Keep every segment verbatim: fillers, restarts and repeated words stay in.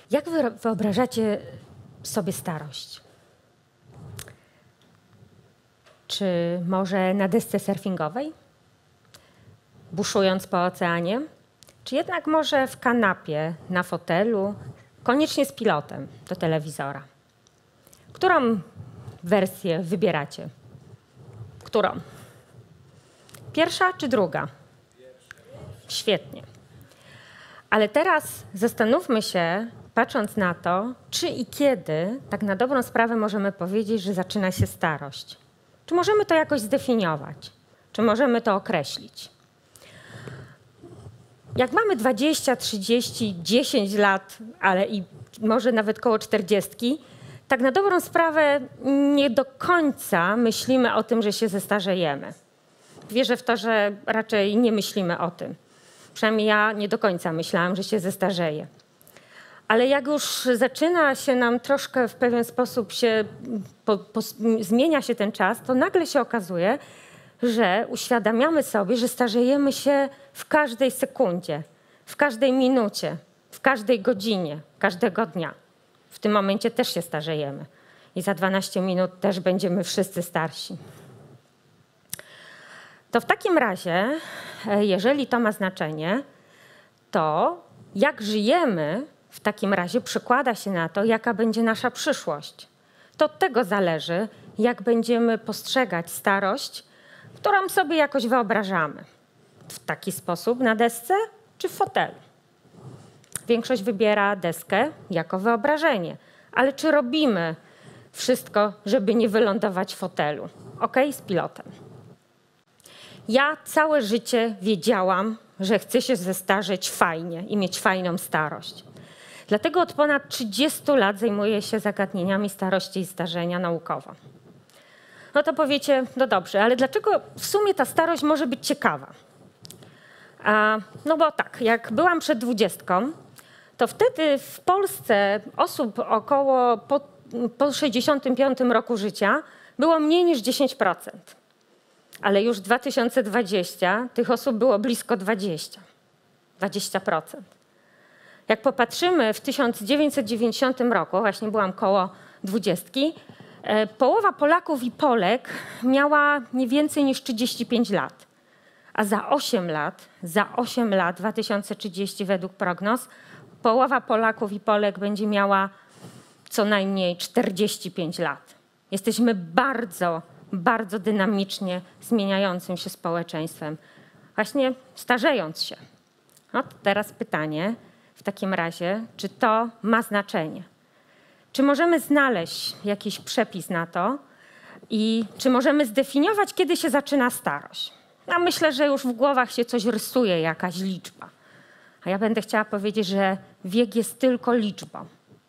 Jak wy wyobrażacie sobie starość? Czy może na desce surfingowej? Buszując po oceanie? Czy jednak może w kanapie, na fotelu, koniecznie z pilotem do telewizora? Którą wersję wybieracie? Którą? Pierwsza czy druga? Świetnie. Ale teraz zastanówmy się, patrząc na to, czy i kiedy tak na dobrą sprawę możemy powiedzieć, że zaczyna się starość. Czy możemy to jakoś zdefiniować? Czy możemy to określić? Jak mamy dwadzieścia, trzydzieści, dziesięć lat, ale i może nawet koło czterdziestki, tak na dobrą sprawę nie do końca myślimy o tym, że się zestarzejemy. Wierzę w to, że raczej nie myślimy o tym. Przynajmniej ja nie do końca myślałam, że się zestarzeję. Ale jak już zaczyna się nam troszkę w pewien sposób się, po, po, zmienia się ten czas, to nagle się okazuje, że uświadamiamy sobie, że starzejemy się w każdej sekundzie, w każdej minucie, w każdej godzinie, każdego dnia. W tym momencie też się starzejemy i za dwanaście minut też będziemy wszyscy starsi. To w takim razie, jeżeli to ma znaczenie, to jak żyjemy w takim razie przekłada się na to, jaka będzie nasza przyszłość. To od tego zależy, jak będziemy postrzegać starość, którą sobie jakoś wyobrażamy. W taki sposób na desce czy w fotelu. Większość wybiera deskę jako wyobrażenie. Ale czy robimy wszystko, żeby nie wylądować w fotelu? Ok, z pilotem. Ja całe życie wiedziałam, że chcę się zestarzeć fajnie i mieć fajną starość. Dlatego od ponad trzydziestu lat zajmuję się zagadnieniami starości i starzenia naukowo. No to powiecie, no dobrze, ale dlaczego w sumie ta starość może być ciekawa? A, no bo tak, jak byłam przed dwudziestką, to wtedy w Polsce osób około po, po sześćdziesiątym piątym roku życia było mniej niż dziesięć procent. Ale już w dwa tysiące dwudziestym tych osób było blisko dwadzieścia procent. dwadzieścia procent. Jak popatrzymy w tysiąc dziewięćset dziewięćdziesiątym roku, właśnie byłam koło dwudziestki, połowa Polaków i Polek miała nie więcej niż trzydzieści pięć lat. A za osiem lat, za osiem lat, dwa tysiące trzydziesty według prognoz, połowa Polaków i Polek będzie miała co najmniej czterdzieści pięć lat. Jesteśmy bardzo, bardzo dynamicznie zmieniającym się społeczeństwem, właśnie starzejąc się. No to teraz pytanie w takim razie, czy to ma znaczenie? Czy możemy znaleźć jakiś przepis na to i czy możemy zdefiniować, kiedy się zaczyna starość? No myślę, że już w głowach się coś rysuje, jakaś liczba. A ja będę chciała powiedzieć, że wiek jest tylko liczbą.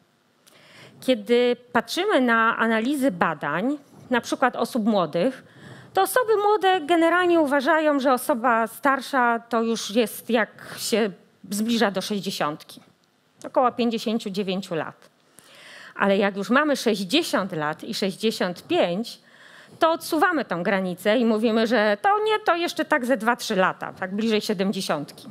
Kiedy patrzymy na analizy badań, na przykład osób młodych, to osoby młode generalnie uważają, że osoba starsza to już jest jak się zbliża do sześćdziesiątki. Około pięćdziesięciu dziewięciu lat. Ale jak już mamy sześćdziesiąt lat i sześćdziesiąt pięć, to odsuwamy tą granicę i mówimy, że to nie, to jeszcze tak ze dwa trzy lata, tak bliżej siedemdziesiątki.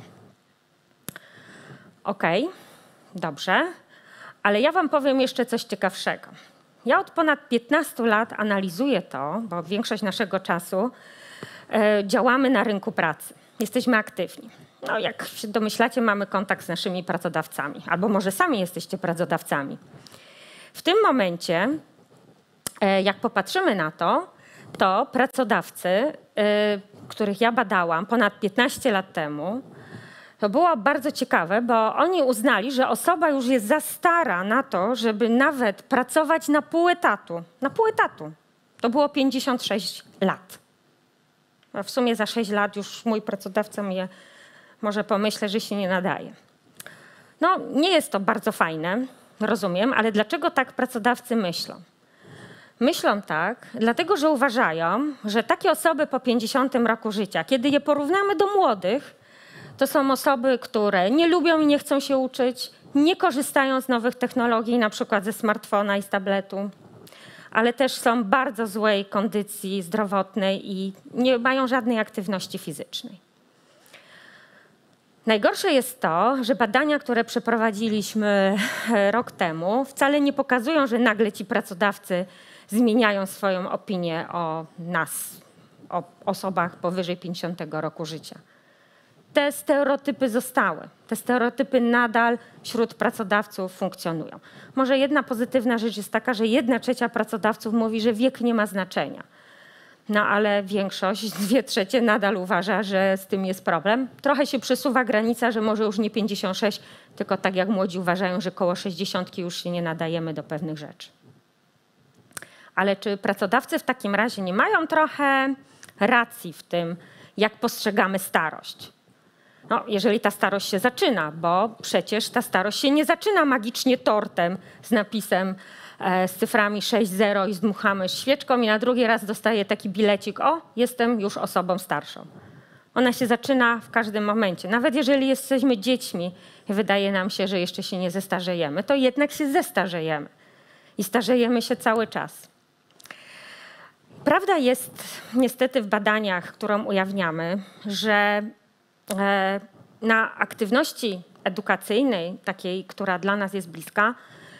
Okej, okay, dobrze, ale ja wam powiem jeszcze coś ciekawszego. Ja od ponad piętnastu lat analizuję to, bo większość naszego czasu e, działamy na rynku pracy. Jesteśmy aktywni. No, jak się domyślacie, mamy kontakt z naszymi pracodawcami, albo może sami jesteście pracodawcami. W tym momencie, e, jak popatrzymy na to, to pracodawcy, e, których ja badałam ponad piętnaście lat temu, to było bardzo ciekawe, bo oni uznali, że osoba już jest za stara na to, żeby nawet pracować na pół etatu. Na pół etatu. To było pięćdziesiąt sześć lat. A w sumie za sześć lat już mój pracodawca mnie może pomyśleć, że się nie nadaje. No, nie jest to bardzo fajne, rozumiem, ale dlaczego tak pracodawcy myślą? Myślą tak, dlatego że uważają, że takie osoby po pięćdziesiątym roku życia, kiedy je porównamy do młodych, to są osoby, które nie lubią i nie chcą się uczyć, nie korzystają z nowych technologii, na przykład ze smartfona i z tabletu, ale też są w bardzo złej kondycji zdrowotnej i nie mają żadnej aktywności fizycznej. Najgorsze jest to, że badania, które przeprowadziliśmy rok temu, wcale nie pokazują, że nagle ci pracodawcy zmieniają swoją opinię o nas, o osobach powyżej pięćdziesiątego roku życia. Te stereotypy zostały. Te stereotypy nadal wśród pracodawców funkcjonują. Może jedna pozytywna rzecz jest taka, że jedna trzecia pracodawców mówi, że wiek nie ma znaczenia. No ale większość, dwie trzecie nadal uważa, że z tym jest problem. Trochę się przesuwa granica, że może już nie pięćdziesiąt sześć, tylko tak jak młodzi uważają, że koło sześćdziesiątki już się nie nadajemy do pewnych rzeczy. Ale czy pracodawcy w takim razie nie mają trochę racji w tym, jak postrzegamy starość? No, jeżeli ta starość się zaczyna, bo przecież ta starość się nie zaczyna magicznie tortem z napisem e, z cyframi sześć zero i zdmuchamy świeczką i na drugi raz dostaję taki bilecik, o, jestem już osobą starszą. Ona się zaczyna w każdym momencie. Nawet jeżeli jesteśmy dziećmi i wydaje nam się, że jeszcze się nie zestarzejemy, to jednak się zestarzejemy i starzejemy się cały czas. Prawda jest niestety w badaniach, którą ujawniamy, że na aktywności edukacyjnej, takiej, która dla nas jest bliska,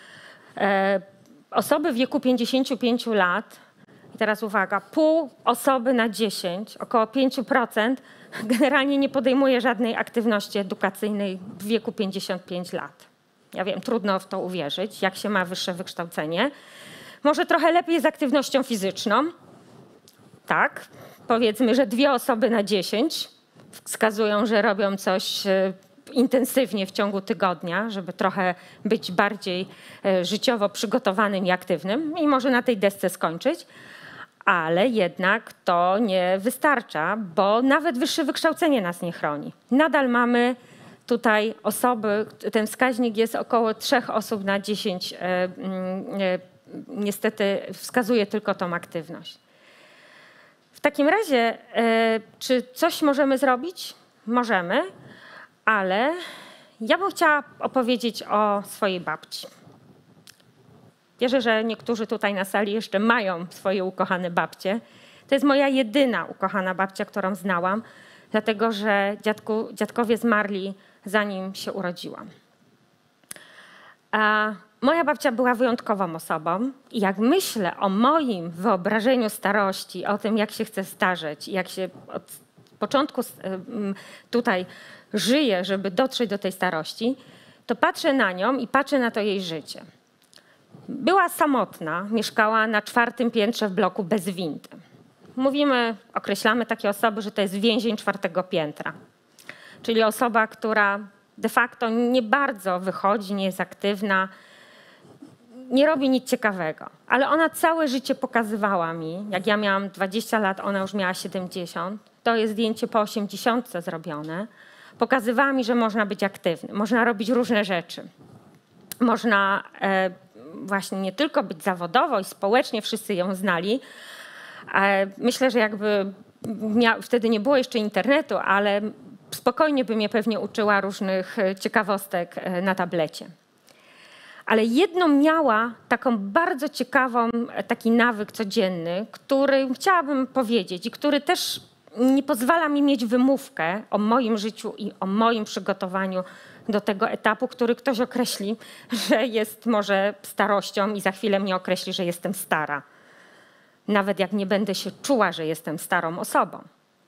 osoby w wieku pięćdziesięciu pięciu lat, i teraz uwaga, pół osoby na dziesięć, około pięć procent, generalnie nie podejmuje żadnej aktywności edukacyjnej w wieku pięćdziesięciu pięciu lat. Ja wiem, trudno w to uwierzyć, jak się ma wyższe wykształcenie. Może trochę lepiej z aktywnością fizyczną. Tak, powiedzmy, że dwie osoby na dziesięć wskazują, że robią coś intensywnie w ciągu tygodnia, żeby trochę być bardziej życiowo przygotowanym i aktywnym i może na tej desce skończyć, ale jednak to nie wystarcza, bo nawet wyższe wykształcenie nas nie chroni. Nadal mamy tutaj osoby, ten wskaźnik jest około trzech osób na dziesięć, niestety wskazuje tylko tą aktywność. W takim razie, czy coś możemy zrobić? Możemy, ale ja bym chciała opowiedzieć o swojej babci. Wierzę, że niektórzy tutaj na sali jeszcze mają swoje ukochane babcie. To jest moja jedyna ukochana babcia, którą znałam, dlatego że dziadku, dziadkowie zmarli, zanim się urodziłam. A moja babcia była wyjątkową osobą i jak myślę o moim wyobrażeniu starości, o tym, jak się chcę starzeć, jak się od początku tutaj żyję, żeby dotrzeć do tej starości, to patrzę na nią i patrzę na to jej życie. Była samotna, mieszkała na czwartym piętrze w bloku bez windy. Mówimy, określamy takie osoby, że to jest więzień czwartego piętra. Czyli osoba, która de facto nie bardzo wychodzi, nie jest aktywna, nie robi nic ciekawego. Ale ona całe życie pokazywała mi, jak ja miałam dwadzieścia lat, ona już miała siedemdziesiąt. To jest zdjęcie po osiemdziesiątce zrobione. Pokazywała mi, że można być aktywny, można robić różne rzeczy. Można e, właśnie nie tylko być zawodowo i społecznie, wszyscy ją znali. E, myślę, że jakby mia- wtedy nie było jeszcze internetu, ale spokojnie by mnie pewnie uczyła różnych ciekawostek na tablecie. Ale jedną miała taką bardzo ciekawą, taki nawyk codzienny, który chciałabym powiedzieć i który też nie pozwala mi mieć wymówkę o moim życiu i o moim przygotowaniu do tego etapu, który ktoś określi, że jest może starością i za chwilę mnie określi, że jestem stara. Nawet jak nie będę się czuła, że jestem starą osobą.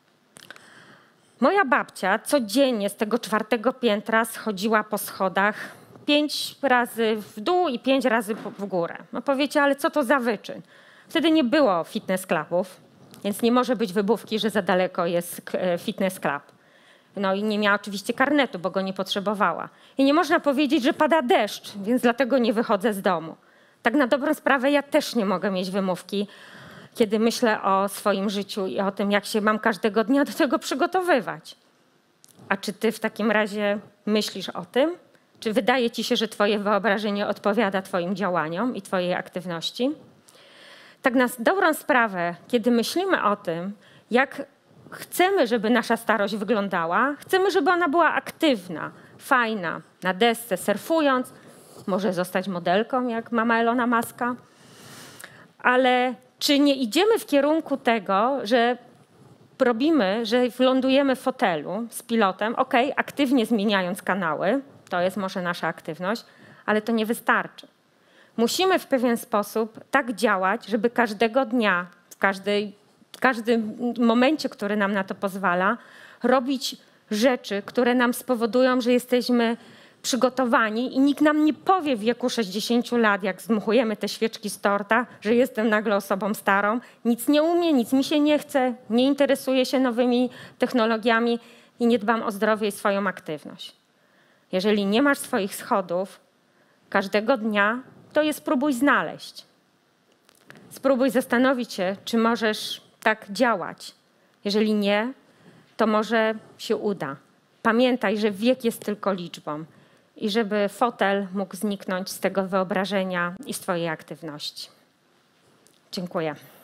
Moja babcia codziennie z tego czwartego piętra schodziła po schodach pięć razy w dół i pięć razy w górę. No powiecie, ale co to za wyczyn? Wtedy nie było fitness clubów, więc nie może być wybówki, że za daleko jest fitness club. No i nie miała oczywiście karnetu, bo go nie potrzebowała. I nie można powiedzieć, że pada deszcz, więc dlatego nie wychodzę z domu. Tak na dobrą sprawę ja też nie mogę mieć wymówki, kiedy myślę o swoim życiu i o tym, jak się mam każdego dnia do tego przygotowywać. A czy ty w takim razie myślisz o tym? Czy wydaje ci się, że twoje wyobrażenie odpowiada twoim działaniom i twojej aktywności? Tak na dobrą sprawę, kiedy myślimy o tym, jak chcemy, żeby nasza starość wyglądała, chcemy, żeby ona była aktywna, fajna, na desce, surfując, może zostać modelką, jak mama Elona Muska, ale czy nie idziemy w kierunku tego, że robimy, że lądujemy w fotelu z pilotem, ok, aktywnie zmieniając kanały, to jest może nasza aktywność, ale to nie wystarczy. Musimy w pewien sposób tak działać, żeby każdego dnia, w, każdej, w każdym momencie, który nam na to pozwala, robić rzeczy, które nam spowodują, że jesteśmy przygotowani i nikt nam nie powie w wieku sześćdziesięciu lat, jak zdmuchujemy te świeczki z torta, że jestem nagle osobą starą, nic nie umiem, nic mi się nie chce, nie interesuję się nowymi technologiami i nie dbam o zdrowie i swoją aktywność. Jeżeli nie masz swoich schodów każdego dnia, to je spróbuj znaleźć. Spróbuj zastanowić się, czy możesz tak działać. Jeżeli nie, to może się uda. Pamiętaj, że wiek jest tylko liczbą i żeby fotel mógł zniknąć z tego wyobrażenia i z twojej aktywności. Dziękuję.